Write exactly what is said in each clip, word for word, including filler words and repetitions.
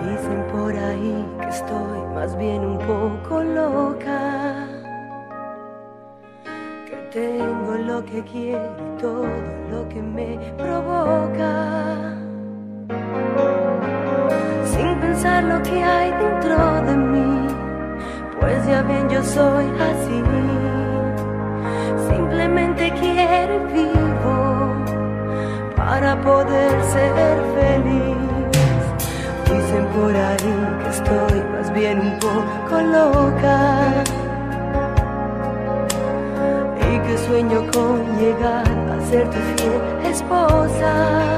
Dicen por ahí que estoy más bien un poco loca, que tengo lo que quiero y todo lo que me provoca, sin pensar lo que hay dentro de mí, pues ya bien yo soy así. Simplemente quiero y vivo para poder ser feliz. Dicen por ahí que estoy más bien un poco loca y que sueño con llegar a ser tu fiel esposa.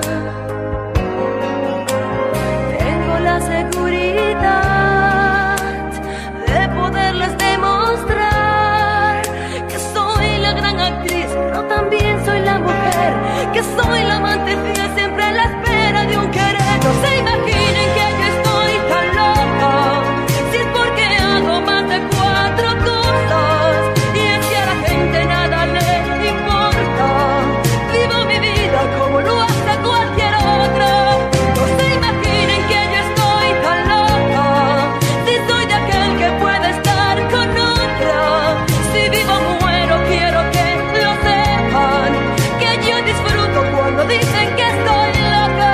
Tengo la seguridad de poderles demostrar que soy la gran actriz, pero también soy la mujer, que soy la amante fiel siempre a la espera de un querer. No se imaginen que yo estoy tan loca, si es porque hago más de cuatro cosas, y es que a la gente nada le importa. Vivo mi vida como lo hace cualquier otra. No se imaginen que yo estoy tan loca, si soy de aquel que puede estar con otra. Si vivo muero, quiero que lo sepan, que yo disfruto cuando dicen que estoy loca.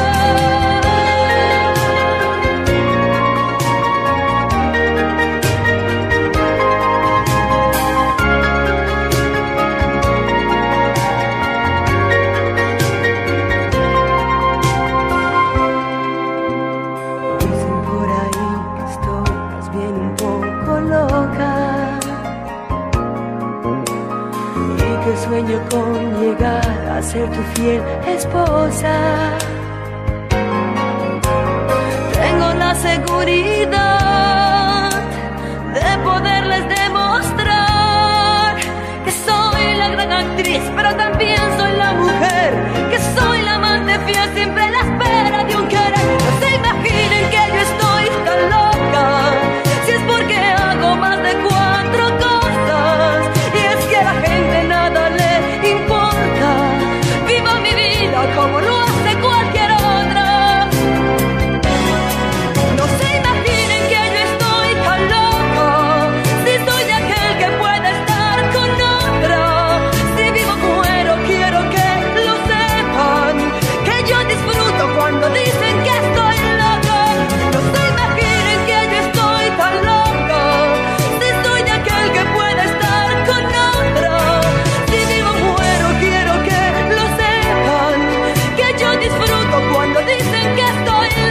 Dicen por ahí que estoy más bien un poco loca y que sueño con llegar a ser tu fiel esposa. Tengo la seguridad de poderles demostrar que soy la gran actriz, pero también soy la mujer, que soy la amante fiel siempre a la espera de un querer. No se imaginen que yo estoy tan loca, si es porque hago más de cuatro cosas, y es que a la gente nada le importa. Vivo mi vida como lo hace cualquier otra. No se imaginen que yo estoy tan loca, si soy de aquel que puede estar con otra. Si vivo muero, quiero que lo sepan, que yo disfruto cuando dicen que estoy loca. No se imaginen que yo estoy tan loca, si soy de aquel que puede estar con otra. Si vivo muero, quiero que lo sepan, que yo disfruto cuando dicen que estoy loca.